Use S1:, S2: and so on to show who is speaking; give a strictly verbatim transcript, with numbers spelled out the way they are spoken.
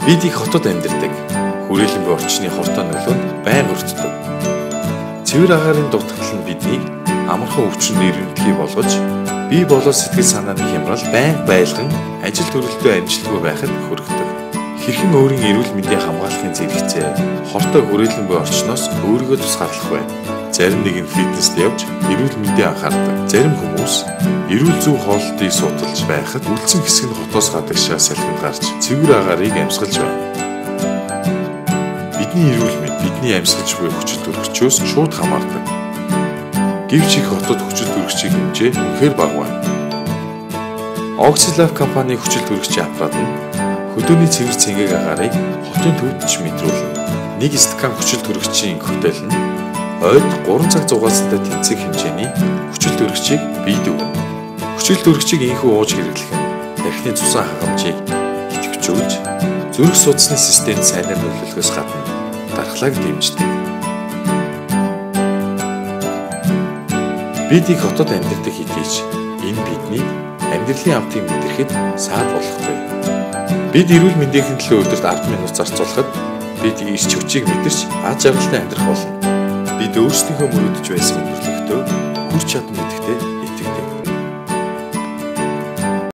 S1: Бид их хотод амьдардаг. Хүрээлэн буй орчны хортой нөлөөнд байнга өртдөг. Цэвэр агаарын дутагдал нь биднийг амархан өвчнөд ирэмтгий болгож, бие болоод сэтгэл санааны хямрал байнга байлган ажил төрөлтөө амжилтгүй байхад хүргэдэг. Хэрхэн өөрийн эрүүл мэндийг хамгаалахын зэрэгцээ хортой хүрээлэн буй орчноос өөрийгөө тусгаарлах вэ? Зарим нэг нь фитнест явж эрүүл мэндийг анхаардаг. Зарим хүмүүс эрүүл зүй хооллолтыг судалж байхад үлдсэн хэсэг нь хотоос гадагшаа салхинд гарч цэвэр агаарыг амьсгалж байна. Бидний эрүүл мэнд бидний амьсгалж буй хүчил төрөгчөөс шууд хамаардаг. Гэвч их хотод хүчил төрөгчийн хэмжээ үнэхээр бага байна. Oxylab компани хүчил төрөгчийн аппарат нь хөдөөний цэвэр цэнгийг агаарыг хотын төвд ч мэдрүүлнэ. Нэг стакан хүчил төрөгчийн коктейл нь ойд гурван цаг зугаацтай тэнцэх хэмжээний хүчил төрөгчийг биед өгнө. Хүчил төрөгчийг инхүү ууж хэрэглэх нь тархины цусан хангамжийг идэвхжүүлж, зүрх судасны системд сайнаар нөлөөлөхөөс гадна дархлааг дэмждэг. Бид их хотод амьдардаг хэдийч энэ бидний амьдралын амтыг мэдрэхэд саад болохгүй. Бид эрүүл мэндийн төлөө өдөрт ард минут зарцуулахад бид ирч хүчийг мэдэрч аз жаргалтай амьдрах болно. Бид өөрсдийнхөө мөрөдөж байсан өндөрлөгтөө хүрч чадна гэдэгтээ